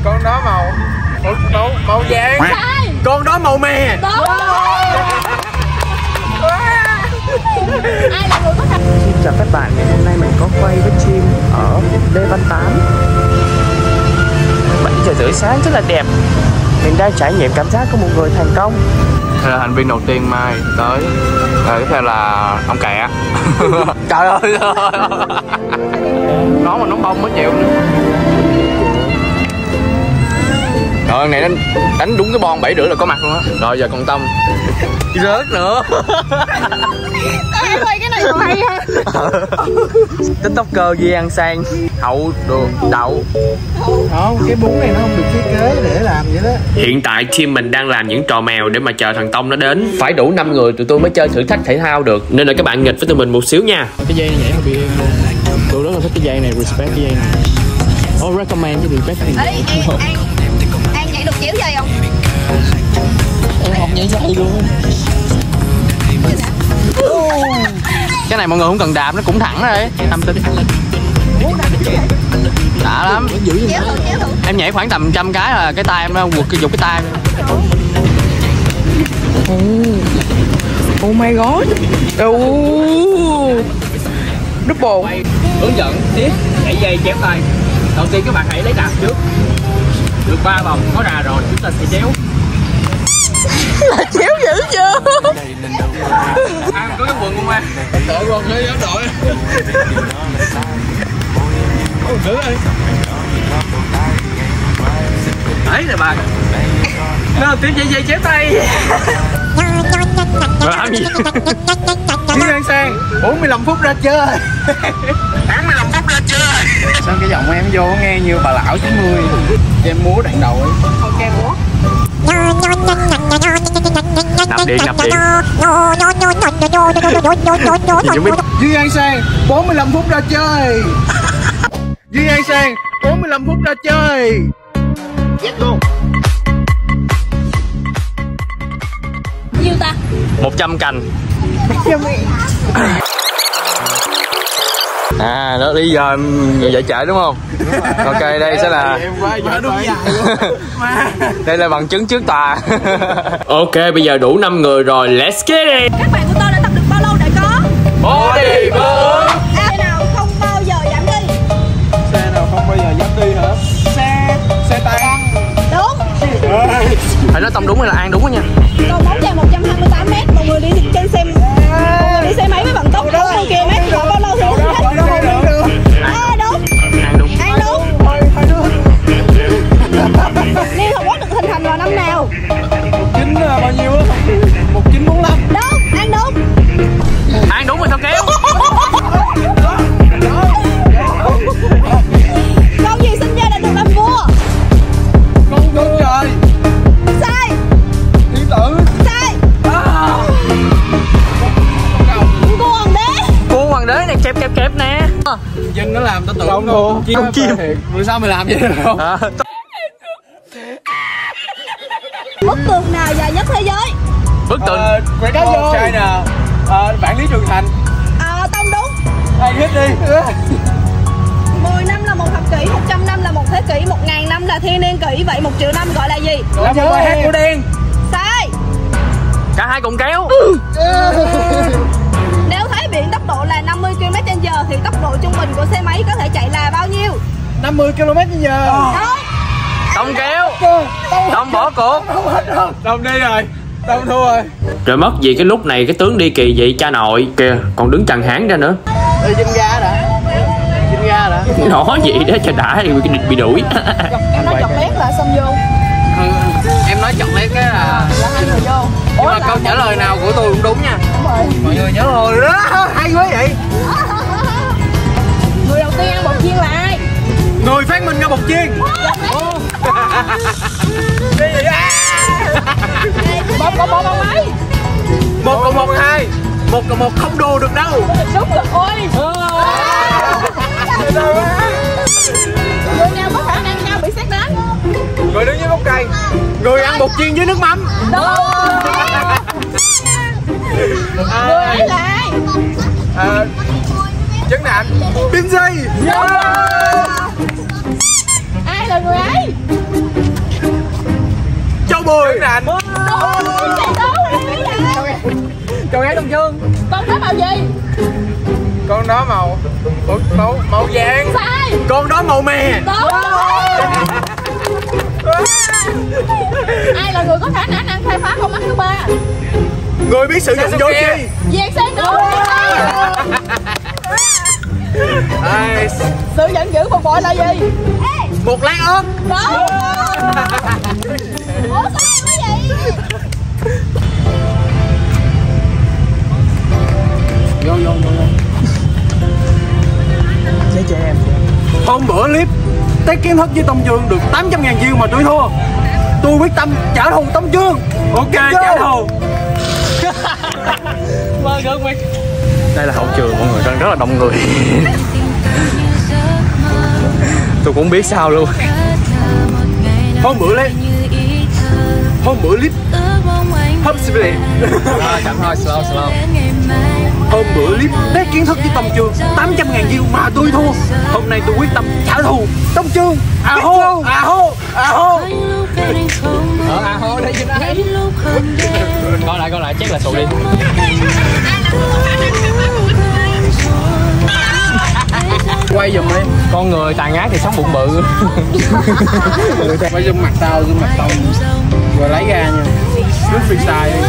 Con đó màu vàng. Sai. Con đó màu mè. Đúng. Ai là người có thật? Xin chào các bạn, ngày hôm nay mình có quay với team ở Lê Văn Tám. 7 giờ rưỡi sáng rất là đẹp. Mình đang trải nghiệm cảm giác của một người thành công. Đây là thành viên đầu tiên Mai tới. Rồi tiếp theo là ông Kẹ. Trời ơi. Nó mà nó bông mới chịu nữa. Rồi này đánh đúng cái bon 7 rưỡi là có mặt luôn á. Rồi giờ còn Tâm. Rớt nữa. Em quay cái này còn hay ha. TikToker Duy An Sang, hậu đường đậu. Không, cái bún này nó không được thiết kế để làm vậy đó. Hiện tại team mình đang làm những trò mèo để mà chờ thằng Tông nó đến. Phải đủ 5 người tụi tôi mới chơi thử thách thể thao được. Nên là các bạn nghịch với tụi mình một xíu nha. Cái dây này nhảy hơi bị yên luôn. Tôi rất là thích cái dây này, respect cái dây này. Oh, recommend chứ respect. An nhảy được chéo dây không? Em học nhảy dây luôn. Cái này mọi người không cần đạp, nó cũng thẳng rồi. Tâm tin. Đã lắm. Em nhảy khoảng tầm 100 cái là cái tay em nó quật dục cái tay. Oh my god. Double. Hướng dẫn tiếp nhảy dây chéo tay. Đầu tiên các bạn hãy lấy đạp trước. Được 3 vòng có đà rồi chúng ta sẽ chéo. Là chéo dữ chưa? Có cái quần không An? Đội quần đi áo đội. Ôi nữ ơi. Đấy nè bà. Nó tiếng dây chéo tay. Rồi làm gì? Duy An Sang 45 phút ra chơi. 45 phút ra chơi. Sao cái giọng em vô nghe như bà lão 90. Cho em múa đoạn đầu ấy. Ok múa. Nạp điện. Duy An Sang 45 phút ra chơi. Duy An Sang 45 phút ra chơi. Yes luôn. Nhiêu ta? 100 cành. À, nó đi giờ người dạy trễ đúng không? Ok, đây sẽ là đây là bằng chứng trước tòa. Ok, bây giờ đủ 5 người rồi, let's get it. Các bạn của tôi đã tập được bao lâu để có Body burn. xe nào không bao giờ giảm đi? Xe nào không bao giờ dám đi hả? Xe tăng. Đúng. Phải nói Tâm đúng hay là An đúng đó nha. Cầu bóng dài 128 m, một người đi trên xe, một người đi xe máy với vận tốc 40 km thì bao lâu thì đúng hết? Đúng. An đúng. An đúng. Liên Hợp Quốc được hình thành vào năm nào? 19 bao nhiêu á? 1945. Đúng. An đúng. An đúng rồi sao kéo? Con gì sinh ra đã được làm vua? Con trời. Sai. Thiên tử. Sai. Cô hoàng đế. Cô hoàng đế này kẹp nè. Dân nó làm tao tưởng đâu. Con chim. Vì sao mày làm vậy được không? Bức tường nào dài nhất thế giới? Bức tượng. Cá vô. China. Bản Lý Trường Thành. Tông đúng. Ai hết đi. 10 năm là một thập kỷ, 100 năm là một thế kỷ, 1000 năm là thiên niên kỷ. Vậy 1 triệu năm gọi là gì? Là một bài hát của Đen. Sai. Cả hai cùng kéo. Nếu thấy biển tốc độ là 50 km/h thì tốc độ trung bình của xe máy có thể chạy là bao nhiêu? 50 km/h. Đúng. Tông kéo. Tông bỏ cuộc. Tông đi rồi. Tông thua rồi. Rồi mất gì cái lúc này cái tướng đi kỳ vậy cha nội kìa, còn đứng chằng hán ra nữa. Đi chinh ga đã. Chinh ga đã. Nói vậy đó cho đã bị đuổi. Em nói chọt lét là xông vô. Em nói chọn lấy cái là hai người vô. nhưng mà câu trả lời nào của tôi cũng đúng nha. Đúng rồi. Mọi người nhớ rồi đó. Hay quá vậy. Người đầu tiên ăn bột chiên là ai? Người phát minh ra bột chiên. Cái gì á? Bột cộng 1 bằng mấy? 1 cộng 1 2. 1 cộng 1 không đùa được đâu. Đúng rồi. Ôi. Người nào có khả năng nhau bị xét đánh? Người đứng dưới gốc cây. Người ăn bột chiên với nước mắm. Đúng. Người ấy là ai? Trấn Thành. Binz. Ai là người ấy? Bùi. Rành. Con gái Đông Dương. Con đó màu gì? Con đó màu vàng. Sai. Con đó màu mè. Đúng. Ai là người có khả năng khai phá con mắt thứ ba? Người biết sử dụng dấu chi. Diệt Sang đúng. Sự giận dữ bực bội là gì? Một lát ớt. Đúng. Ủa sao cái gì? Vô. Chơi em. Hôm bữa clip Tết kiến thức với Tông Dương được 800.000 view mà tôi thua. Tôi quyết tâm trả thù Tông Dương. Ok, trả thù. Đây là hậu trường mọi người, rất là đông người. Tôi cũng biết sao luôn. Hôm bữa clip hấp xịt. Chậm thôi, slow. Hôm bữa clip Tết kiến thức với Tông Dương 800.000 view mà tôi thua. Hôm nay tôi quyết tâm trả thù Tông Dương. À hô. Đây chứ đấy. Coi lại chắc là sụ đi. Quay giùm đi. Con người tàn ác thì sống bụng bự. Quay giùm mặt tao, rồi lấy ra nha. Cứ freestyle đi.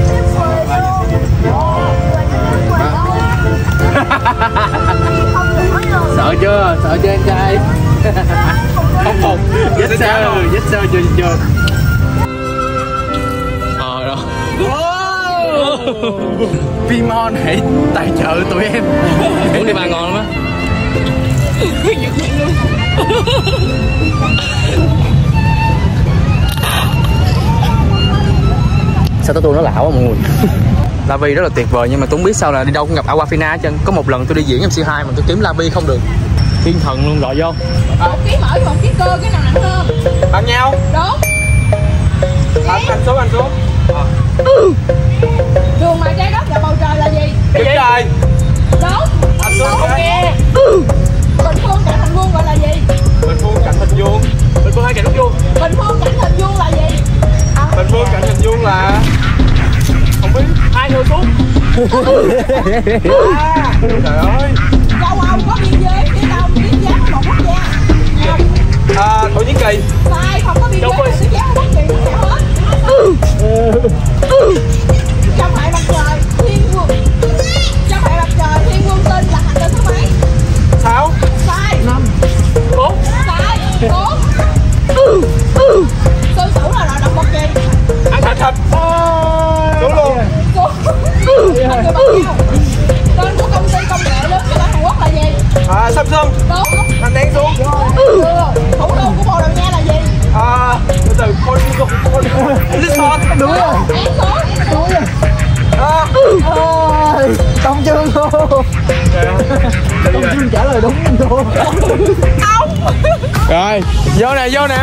Sợ chưa em trai? Không phục. Yes sir chưa. Rồi. Vimon hãy tài trợ tụi em. Muốn đi ba ngon lắm á. Sao tôi nó lạ quá mọi người. La Vi rất là tuyệt vời nhưng mà tôi không biết sao là đi đâu cũng gặp Aquafina hết trơn. Có một lần tôi đi diễn MC2 mà tôi kiếm La Vi không được. Thiên thần luôn rồi vô. Một ký mỡ với một ký cơ, cái nào nặng hơn? Bằng nhau. Đúng. Anh xuống. Đường ngoài trái đất và bầu trời là gì? Cái trời. Đúng. Anh xuống không nghe. Bình phương cạnh hình vuông gọi là gì? Bình phương cạnh hình vuông. Bình phương hay cạnh vuông? Bình phương cạnh hình vuông là gì? Bình phương cạnh hình vuông là không biết. Hai người xuống. Trời ơi. Châu Âu có biên giới phía đông tiếp giáp với một quốc gia. Thổ Nhĩ Kỳ. Sai, không có biên giới tiếp giáp với bất kỳ quốc gia hết. Trong hệ mặt trời thiên vương tinh là hành tinh thứ mấy? 6. Sai. 5. 4. Sai. 4. Sư tử là loại động vật gì? Ăn thịt. Đúng luôn. Anh người bao nhiêu? Tên của công ty công nghệ lớn nhất ở Hàn Quốc là gì? Samsung. Đúng. Anh đen xuống. Thủ đô của Bồ Đào Nha là gì? Từ Lisbon. Đúng rồi. Đúng rồi. Tông Dương luôn. Tông Dương trả lời đúng luôn. Rồi, vô nè.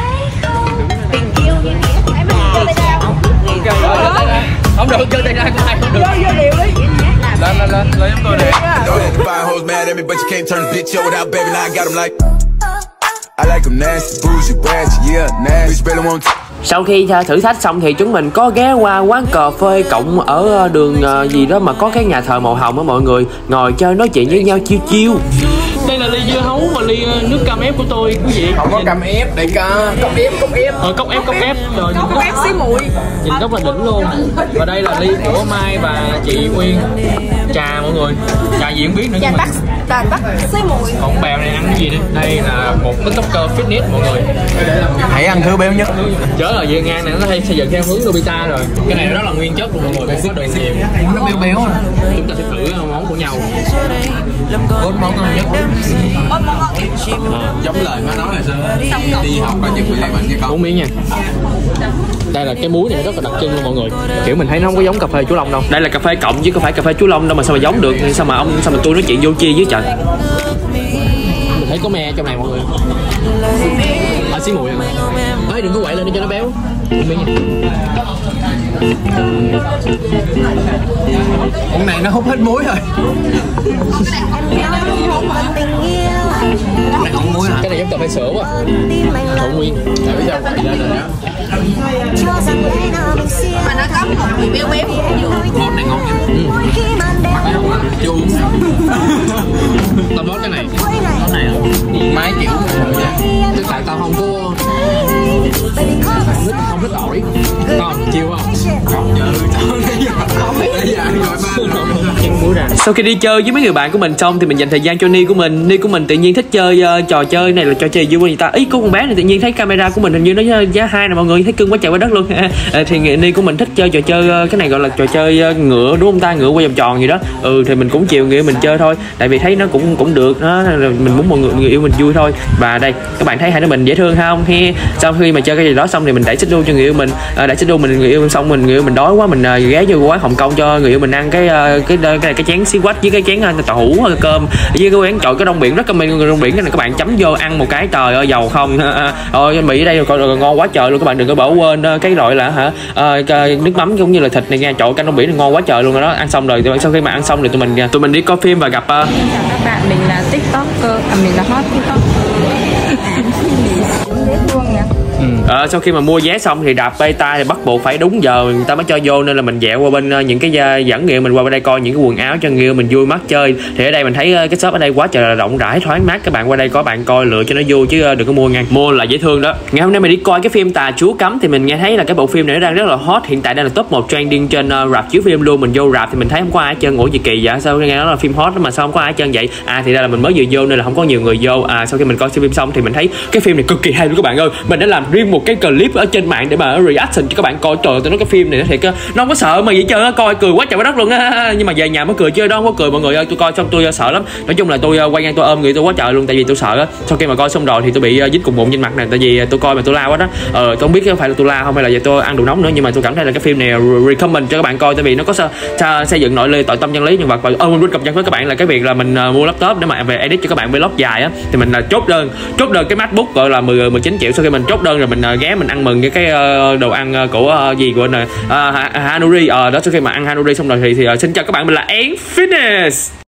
Không được, chơi tay ra của ai không được. Vô điều đi. Lên chúng tôi nè. Fine hoes mad at me, but you can't turn a bitch out without baby. Now I got 'em like I like 'em nasty, bougie, ratchet, yeah, nasty. Bitch really want. Sau khi thử thách xong thì chúng mình có ghé qua quán cà phê cộng ở đường gì đó mà có cái nhà thờ màu hồng á mọi người, ngồi chơi nói chuyện với nhau chiêu. Đây là ly dưa hấu và ly nước cam ép của tôi quý vị. Không có cam ép, đây cốc ép. Cốc ép rồi. Cốc ép xí muội. Nhìn rất là đỉnh luôn. Và đây là ly của Mai và chị Nguyên. Trà mọi người. Trà gì không biết nữa. Trà Bắc xí muội. Còn bèo này ăn cái gì đây? Đây là một tiktoker fitness mọi người. Hãy ăn thứ béo nhất. Chớ là về ngang này nó hay xây dựng theo hướng Nobita rồi. Cái này rất là nguyên chất luôn mọi người. Có đường nhiều. Nó béo à. Chúng ta sẽ thử món của nhau. Cốt món ngon nhất. Giống lời má nói là sao? Đi học và chụp lại mình với con. 4 miếng nha. Đây là cái muối này rất là đặc trưng luôn mọi người. Kiểu mình thấy nó không có giống cà phê Chú Long đâu. Đây là cà phê cộng chứ không phải cà phê Chú Long đâu mà sao mà giống được. Sao mà tôi nói chuyện vô chi với trời. Mình thấy có me trong này mọi người. xí mùi à. Ơi đừng có quậy lên để cho nó béo. Con này nó hút hết muối rồi. Cái này không muối hả? Cái này giống cà phê sữa quá. Thổ nguyên. Tại biết sao quậy lên rồi đó. Mà nó có một vị béo béo. Con này ngon nha. Chưa uống. Tao bót cái này. Con này mấy kiểu Tức tại tao không có thích ổi. Con chiêu không? Sau khi đi chơi với mấy người bạn của mình xong thì mình dành thời gian cho Ni của mình. Ni của mình tự nhiên thích chơi trò chơi này là trò chơi vui người ta. Ý có con bé này tự nhiên thấy camera của mình hình như nó giá 2 nè mọi người, thấy cưng quá trời quá đất luôn. Thì Ni của mình thích chơi trò chơi cái này gọi là trò chơi ngựa đúng không ta, ngựa quay vòng tròn gì đó. Thì mình cũng chiều người yêu mình chơi thôi, tại vì thấy nó cũng được đó, mình muốn mọi người yêu mình vui thôi. Và đây các bạn thấy hai đứa mình dễ thương không? Sau khi mà chơi cái gì đó xong thì mình đẩy xích đu cho người yêu mình, đẩy xích đu mình người yêu xong người yêu mình đói quá, mình ghé vô quán Hồng Kông cho người yêu mình ăn cái chén xí quách với cái chén tàu hũ cơm với cái quán chọi cái rong biển, rất comment rong biển. Cái này các bạn chấm vô ăn một cái trời ơi giàu không. Mỹ ở đây rồi ngon quá trời luôn, các bạn đừng có bỏ quên cái loại là nước mắm cũng như là thịt này nha, chọi canh rong biển này ngon quá trời luôn rồi đó. Ăn xong rồi sau khi mà ăn xong thì tụi mình đi coi phim và gặp Chào các bạn, mình là TikToker, mình là hot TikTok. Sau khi mà mua vé xong thì đạp beta thì bắt buộc phải đúng giờ người ta mới cho vô, nên là mình dẹo qua bên những cái dẫn người mình qua bên đây coi những cái quần áo cho người mình vui mắt chơi. Thì ở đây mình thấy cái shop ở đây quá trời là rộng rãi thoáng mát, các bạn qua đây có bạn coi lựa cho nó vui chứ đừng có mua nha, mua là dễ thương đó. Ngày hôm nay mình đi coi cái phim Tà Chúa Cấm thì mình nghe thấy là cái bộ phim này nó đang rất là hot, hiện tại đang là top 1 trending trên rạp chiếu phim luôn. Mình vô rạp thì mình thấy không có ai chân, ủa gì kỳ vậy, sao nghe nói là phim hot mà sao không có ai chân vậy? Thì ra là mình mới vừa vô nên là không có nhiều người vô. Sau khi mình coi phim xong thì mình thấy cái phim này cực kỳ hay luôn các bạn ơi. Mình đã làm riêng một cái clip ở trên mạng để mà reaction cho các bạn coi. Trời ơi, tôi nói cái phim này thiệt nó không có sợ mà vậy trơn á, coi cười quá trời quá đất luôn á. Nhưng mà về nhà mới cười chứ đó không có cười mọi người ơi. Tôi coi xong tôi sợ lắm, nói chung là tôi quay ngang tôi ôm người tôi quá trời luôn, tại vì tôi sợ á. Sau khi mà coi xong rồi thì tôi bị dính cục mụn trên mặt này, tại vì tôi coi mà tôi la quá đó. Tôi không biết có phải là tôi la không hay là tôi ăn đồ nóng nữa, nhưng mà tôi cảm thấy là cái phim này recommend cho các bạn coi, tại vì nó có xây dựng nội lê tội tâm chân lý nhân vật. Và mình muốn cập nhật với các bạn là cái việc là mình mua laptop để mà về edit cho các bạn vlog dài á, thì mình chốt đơn cái MacBook gọi là 19 triệu. Sau khi mình chốt đơn rồi mình ghé mình ăn mừng cái đồ ăn của gì của Hanuri đó. Sau khi mà ăn Hanuri xong rồi thì xin chào các bạn, mình là Fitness.